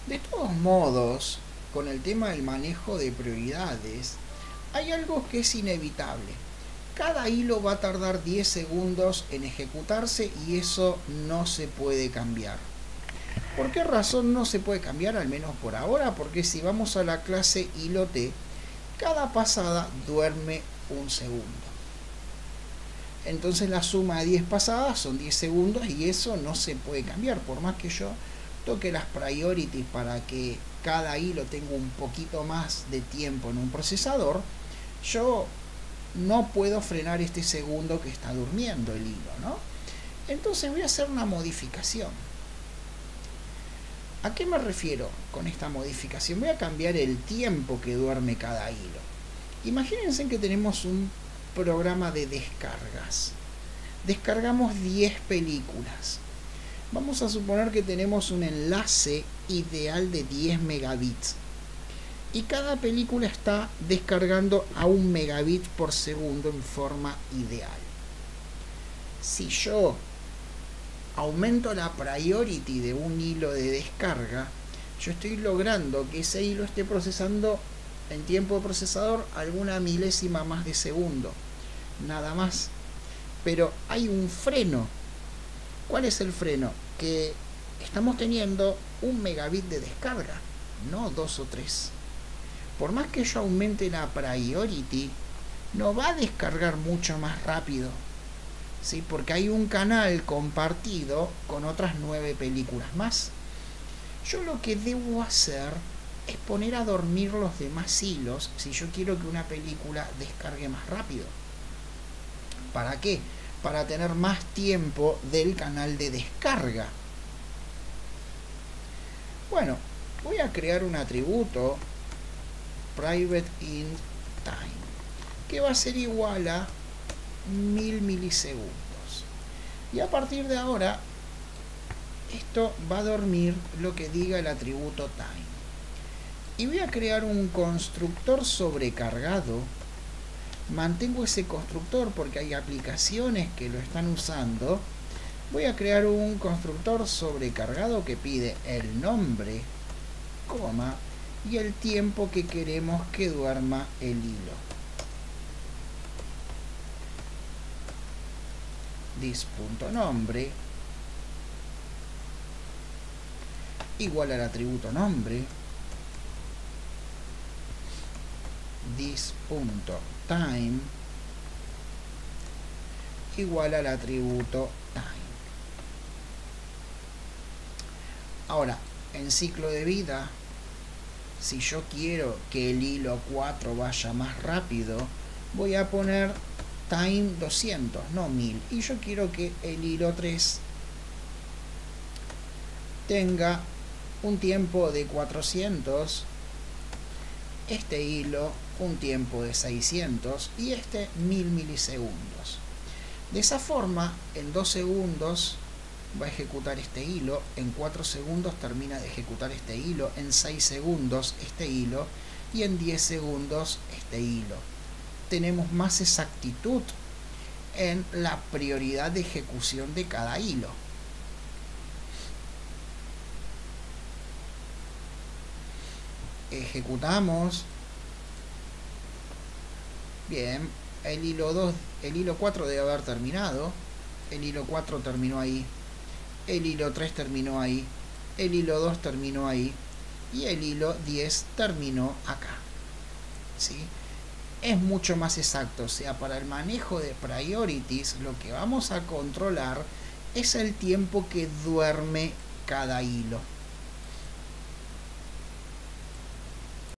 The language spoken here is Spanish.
De todos modos, con el tema del manejo de prioridades, hay algo que es inevitable. Cada hilo va a tardar 10 segundos en ejecutarse y eso no se puede cambiar. ¿Por qué razón no se puede cambiar, al menos por ahora? Porque si vamos a la clase hilo T, cada pasada duerme un segundo. Entonces la suma de 10 pasadas son 10 segundos y eso no se puede cambiar. Por más que yo toque las priorities para que cada hilo tenga un poquito más de tiempo en un procesador, yo no puedo frenar este segundo que está durmiendo el hilo, ¿no? Entonces voy a hacer una modificación. ¿A qué me refiero con esta modificación? Voy a cambiar el tiempo que duerme cada hilo. Imagínense que tenemos un programa de descargas. Descargamos 10 películas. Vamos a suponer que tenemos un enlace ideal de 10 megabits. Y cada película está descargando a 1 megabit por segundo en forma ideal. Si yo aumento la priority de un hilo de descarga, yo estoy logrando que ese hilo esté procesando en tiempo de procesador alguna milésima más de segundo, nada más. Pero hay un freno. ¿Cuál es el freno? Que estamos teniendo 1 megabit de descarga, no 2 o 3. Por más que yo aumente la priority, no va a descargar mucho más rápido, ¿sí? Porque hay un canal compartido con otras 9 películas más. Yo lo que debo hacer es poner a dormir los demás hilos si yo quiero que una película descargue más rápido. ¿Para qué? Para tener más tiempo del canal de descarga. Bueno, voy a crear un atributo private int time que va a ser igual a 1000 milisegundos. Y a partir de ahora, esto va a dormir lo que diga el atributo time. Y voy a crear un constructor sobrecargado. Mantengo ese constructor porque hay aplicaciones que lo están usando. Voy a crear un constructor sobrecargado que pide el nombre, coma, y el tiempo que queremos que duerma el hilo. This.nombre igual al atributo nombre. This.time igual al atributo time. Ahora, en ciclo de vida, si yo quiero que el hilo 4 vaya más rápido, voy a poner time 200, no 1000. Y yo quiero que el hilo 3 tenga un tiempo de 400, este hilo un tiempo de 600 y este 1000 milisegundos. De esa forma, en 2 segundos va a ejecutar este hilo, en 4 segundos termina de ejecutar este hilo, en 6 segundos este hilo y en 10 segundos este hilo. Tenemos más exactitud en la prioridad de ejecución de cada hilo. Ejecutamos. Bien, el hilo 4 debe haber terminado. El hilo 4 terminó ahí. El hilo 3 terminó ahí. El hilo 2 terminó ahí. Y el hilo 10 terminó acá. ¿Sí? Es mucho más exacto. O sea, para el manejo de priorities, lo que vamos a controlar es el tiempo que duerme cada hilo.